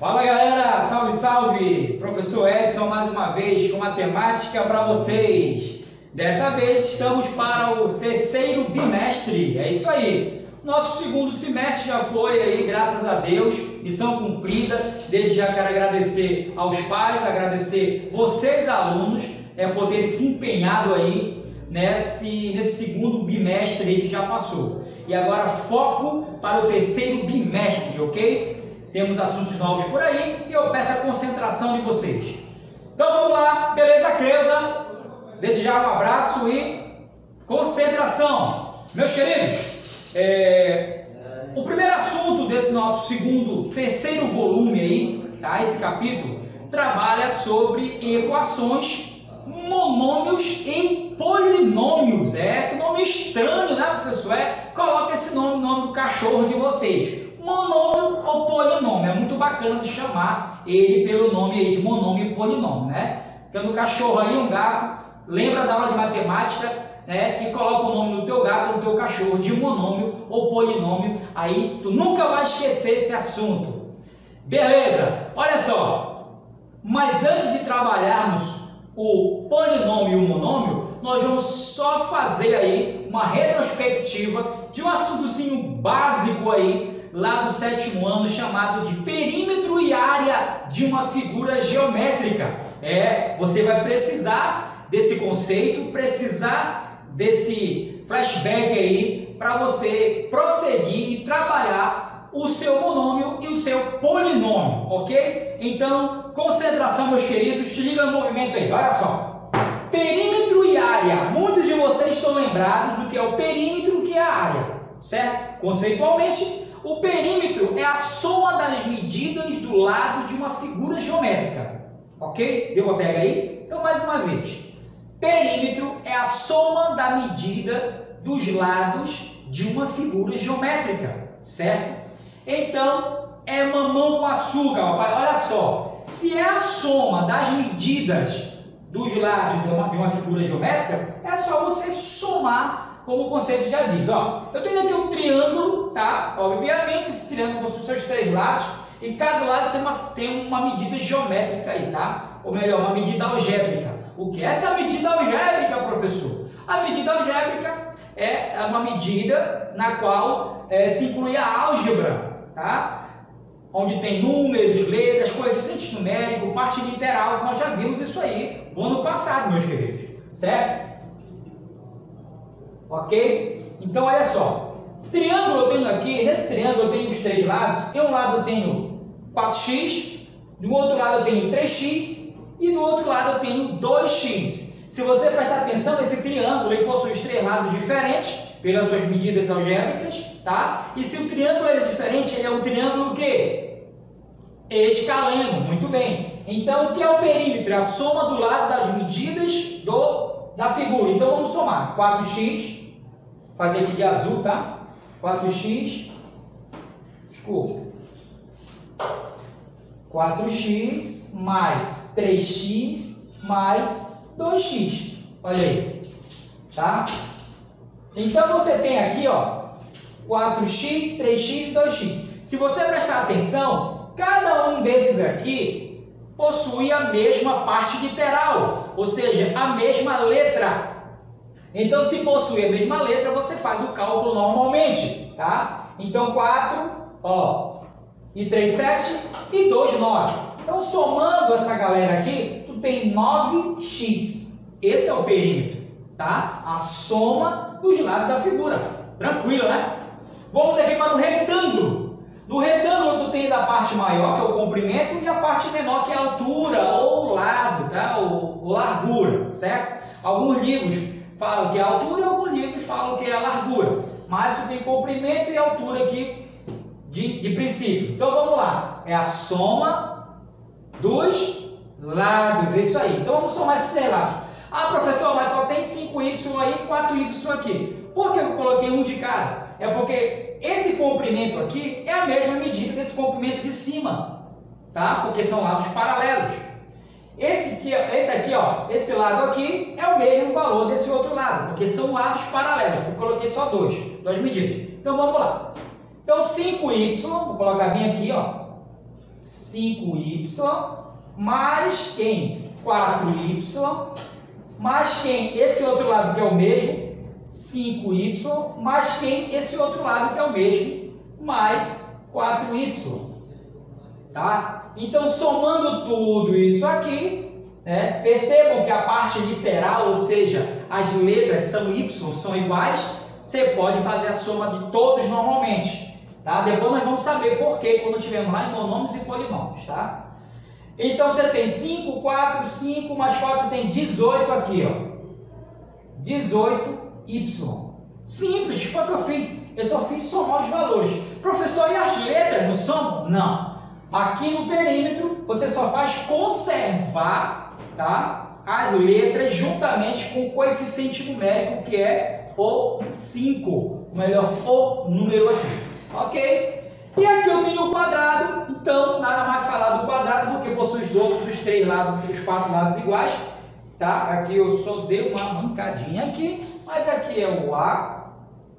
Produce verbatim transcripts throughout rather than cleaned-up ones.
Fala galera, salve salve! Professor Edson mais uma vez com matemática para vocês. Dessa vez estamos para o terceiro bimestre, é isso aí. Nosso segundo semestre já foi aí, graças a Deus, missão cumprida. Desde já quero agradecer aos pais, agradecer vocês alunos, é por terem se empenhado aí nesse, nesse segundo bimestre aí que já passou. E agora foco para o terceiro bimestre, ok? Temos assuntos novos por aí e eu peço a concentração de vocês. Então vamos lá, beleza, Creuza? Desde já um abraço e concentração. Meus queridos, é... o primeiro assunto desse nosso segundo, terceiro volume aí, tá? Esse capítulo trabalha sobre equações, monômios e polinômios. É, que nome estranho, né, professor? É, coloca esse nome, o nome do cachorro de vocês. Monômio ou polinômio, é muito bacana de chamar ele pelo nome aí de monômio e polinômio, né? Tendo um cachorro aí, um gato, lembra da aula de matemática, né? E coloca o nome do teu gato ou do teu cachorro de monômio ou polinômio, aí tu nunca vai esquecer esse assunto. Beleza? Olha só, mas antes de trabalharmos o polinômio e o monômio, nós vamos só fazer aí uma retrospectiva de um assuntozinho básico aí, lá do sétimo ano, chamado de perímetro e área de uma figura geométrica. É, você vai precisar desse conceito, precisar desse flashback aí, para você prosseguir e trabalhar o seu monômio e o seu polinômio, ok? Então, concentração, meus queridos, te liga no movimento aí, olha só. Perímetro e área. Muitos de vocês estão lembrados do que é o perímetro e o que é a área, certo? Conceitualmente, o perímetro é a soma das medidas do lado de uma figura geométrica, ok? Deu uma pega aí? Então, mais uma vez. Perímetro é a soma da medida dos lados de uma figura geométrica, certo? Então, é mamão com açúcar, papai. Olha só, se é a soma das medidas dos lados de uma, de uma figura geométrica, é só você somar, como o conceito já diz. Ó, eu tenho aqui um triângulo, tá? Obviamente, esse triângulo possui seus três lados, e cada lado tem uma, tem uma medida geométrica aí, tá? Ou melhor, uma medida algébrica. O que é essa medida algébrica, professor? A medida algébrica é uma medida na qual é, se inclui a álgebra, tá? Onde tem números, letras, coeficiente numérico, parte literal, que nós já vimos isso aí no ano passado, meus queridos, certo? Ok? Então, olha só. Triângulo eu tenho aqui, nesse triângulo eu tenho os três lados. De um lado eu tenho quatro x, do outro lado eu tenho três x e do outro lado eu tenho dois x. Se você prestar atenção, esse triângulo ele possui os três lados diferentes pelas suas medidas algébricas, tá? E se o triângulo é diferente, ele é um triângulo o quê? Escaleno, muito bem. Então, o que é o perímetro? É a soma do lado das medidas do, da figura. Então, vamos somar. quatro x, fazer aqui de azul, tá? quatro x, desculpa. quatro x mais três x mais dois x. Olha aí, tá? Então, você tem aqui, ó, quatro x, três x e dois x. Se você prestar atenção, cada um desses aqui possui a mesma parte literal, ou seja, a mesma letra. Então, se possui a mesma letra, você faz o cálculo normalmente, tá? Então, quatro, ó, e três, sete, e dois, nove. Então, somando essa galera aqui, tu tem nove x. Esse é o perímetro, tá? A soma dos lados da figura. Tranquilo, né? Vamos aqui para o retângulo. No retângulo, tu tens a parte maior, que é o comprimento, e a parte menor, que é a altura, ou lado, tá? Ou, ou largura, certo? Alguns livros falam que é a altura, alguns livros falam que é a largura. Mas tu tem comprimento e altura aqui de, de princípio. Então, vamos lá. É a soma dos lados, é isso aí. Então, vamos somar esses três lados. Ah, professor, mas só tem cinco y aí e quatro y aqui. Por que eu coloquei um de cada? É porque esse comprimento aqui é a mesma medida desse comprimento de cima, tá? Porque são lados paralelos. Esse aqui, esse aqui, ó, esse lado aqui é o mesmo valor desse outro lado, porque são lados paralelos. Eu coloquei só dois, duas medidas. Então vamos lá. Então cinco y, vou colocar bem aqui, ó. cinco y, mais quem? quatro y, mais quem? Esse outro lado que é o mesmo, cinco y, mais quem? Esse outro lado que é o mesmo, mais quatro y. Tá? Então, somando tudo isso aqui, né, percebam que a parte literal, ou seja, as letras são y, são iguais, você pode fazer a soma de todos normalmente. Tá? Depois nós vamos saber por quê quando estivermos lá em monômios e polinômios. Tá? Então, você tem cinco, quatro, cinco, mais quatro, tem dezoito aqui. Ó. dezoito y. Simples, foi o que eu fiz. Eu só fiz somar os valores. Professor, e as letras não são? Não. Aqui no perímetro, você só faz conservar, tá, as letras juntamente com o coeficiente numérico, que é o cinco. Melhor, o número aqui. Ok? E aqui eu tenho o quadrado. Então, nada mais falar do quadrado, porque possui os dois, os três lados e os quatro lados iguais. Tá? Aqui eu só dei uma mancadinha aqui, mas aqui é o A.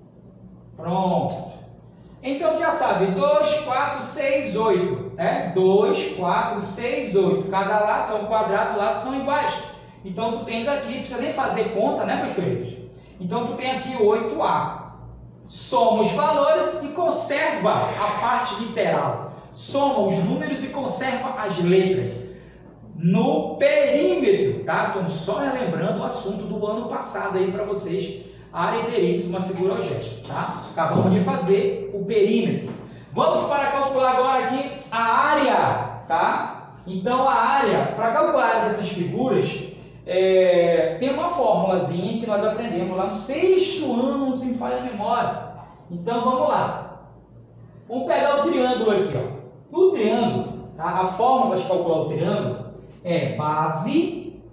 Pronto. Então, já sabe, dois, quatro, seis, oito. Né? dois, quatro, seis, oito. Cada lado são quadrado, lados são iguais. Então, tu tens aqui, não precisa nem fazer conta, né, meus queridos? Então, tu tem aqui oito A. Soma os valores e conserva a parte literal. Soma os números e conserva as letras. No perímetro, tá? Estou só relembrando o assunto do ano passado aí para vocês. Área e perímetro de uma figura algébrica, tá? Acabamos de fazer o perímetro. Vamos para calcular agora aqui a área, tá? Então, a área, para calcular a área dessas figuras, é, tem uma formulazinha que nós aprendemos lá no sexto ano, se me falha a memória. Então, vamos lá. Vamos pegar o triângulo aqui, ó. No triângulo, tá? A fórmula para calcular o triângulo é base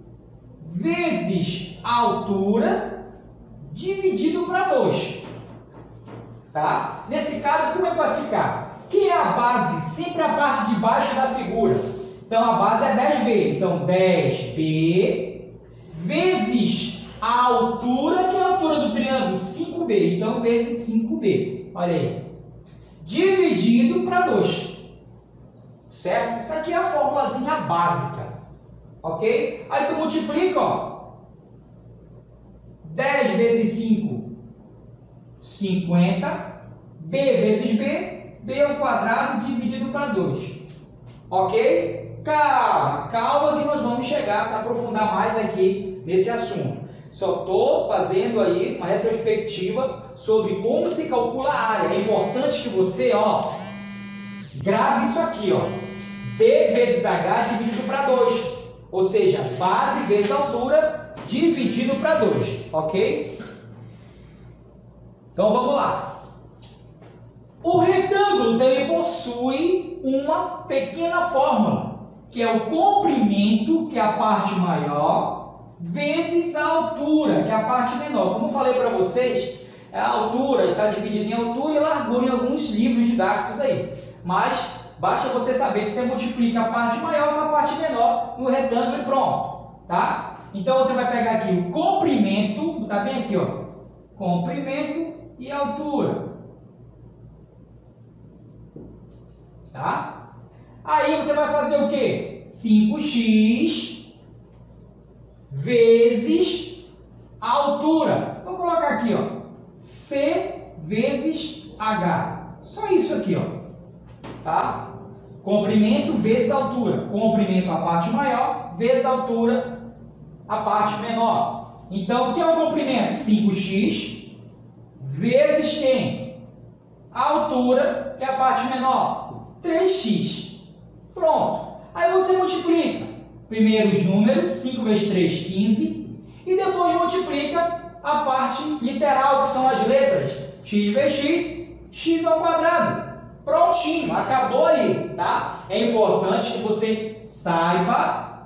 vezes a altura dividido para dois. Tá? Nesse caso, como é que vai ficar? Que é a base? Sempre a parte de baixo da figura. Então, a base é dez b. Então, dez b vezes a altura, que é a altura do triângulo, cinco b. Então, vezes cinco b. Olha aí. Dividido para dois. Certo? Isso aqui é a formulazinha básica. Ok? Aí tu multiplica, ó. dez vezes cinco, cinquenta. B vezes B, B ao quadrado dividido para dois. Ok? Calma, calma que nós vamos chegar a se aprofundar mais aqui nesse assunto. Só estou fazendo aí uma retrospectiva sobre como se calcula a área. É importante que você, ó, grave isso aqui, ó. B vezes H dividido para dois. Ou seja, base vezes altura dividido para dois. Ok? Então vamos lá. O retângulo também possui uma pequena fórmula, que é o comprimento, que é a parte maior, vezes a altura, que é a parte menor. Como eu falei para vocês, a altura está dividida em altura e largura em alguns livros didáticos aí. Mas basta você saber que você multiplica a parte maior com a parte menor no retângulo e pronto. Tá? Então você vai pegar aqui o comprimento, tá bem aqui, ó. Comprimento e altura. Tá? Aí você vai fazer o quê? cinco x vezes a altura. Vou colocar aqui, ó. C vezes H. Só isso aqui, ó. Tá? Comprimento vezes altura. Comprimento a parte maior vezes a altura a parte menor. Então, o que é o comprimento? cinco x vezes quem? A altura, que é a parte menor. três x. Pronto. Aí você multiplica. Primeiro os números, cinco vezes três, quinze. E depois multiplica a parte literal, que são as letras. X vezes x, x ao quadrado. Prontinho, acabou aí, tá? É importante que você saiba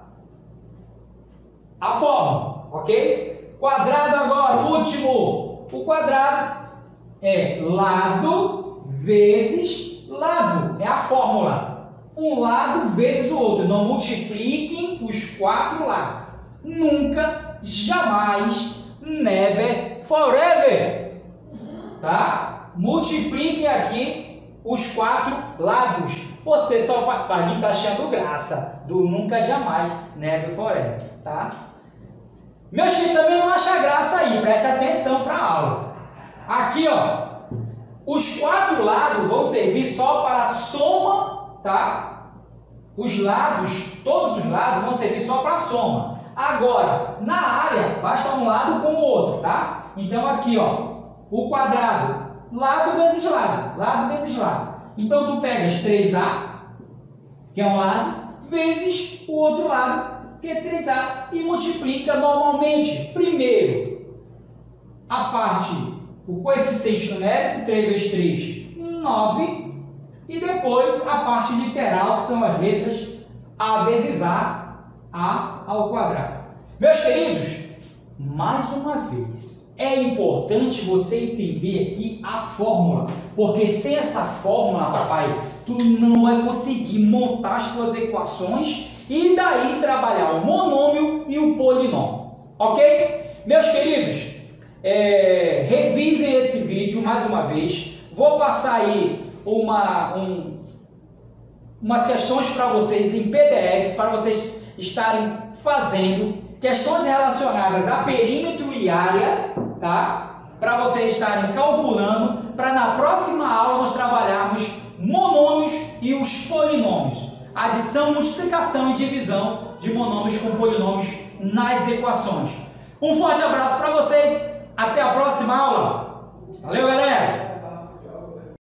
a fórmula, ok? Quadrado agora, o último. O quadrado é lado vezes lado. É a fórmula. Um lado vezes o outro. Não multipliquem os quatro lados. Nunca, jamais, never, forever. Tá? Multipliquem aqui os quatro lados. você só vai, vai vir tá achando graça do nunca jamais, never forever, tá? Meus filhos também não acham graça aí, preste atenção para a aula. Aqui, ó, os quatro lados vão servir só para a soma, tá? Os lados, todos os lados vão servir só para a soma. Agora, na área, basta um lado com o outro, tá? Então aqui, ó, o quadrado, lado vezes lado, lado vezes lado. Então tu pegas três a, que é um lado, vezes o outro lado, que é três a, e multiplica normalmente. Primeiro, a parte, o coeficiente numérico, três vezes três, nove, e depois a parte literal, que são as letras a vezes a, a ao quadrado. Meus queridos, mais uma vez, é importante você entender aqui a fórmula, porque sem essa fórmula, papai, tu não vai conseguir montar as tuas equações e daí trabalhar o monômio e o polinômio, ok? Meus queridos, é, revisem esse vídeo mais uma vez. Vou passar aí uma, um, umas questões para vocês em P D F, para vocês estarem fazendo questões relacionadas a perímetro e área, tá? Para vocês estarem calculando, para na próxima aula nós trabalharmos monômios e os polinômios, adição, multiplicação e divisão de monômios com polinômios nas equações. Um forte abraço para vocês, até a próxima aula. Valeu, galera!